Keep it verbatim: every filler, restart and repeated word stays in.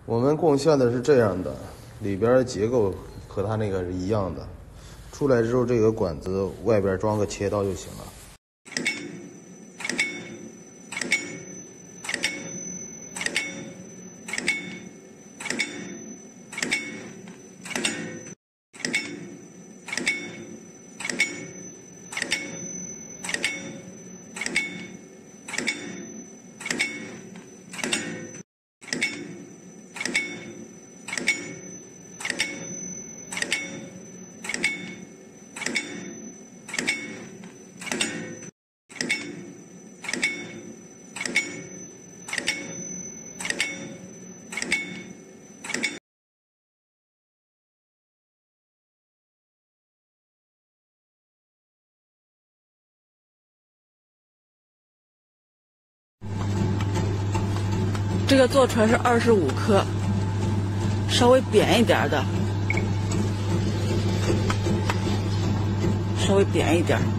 我们贡献的是这样的，里边的结构和它那个是一样的。出来之后，这个管子外边装个切刀就行了。 这个坐船是二十五克，稍微扁一点的，稍微扁一点。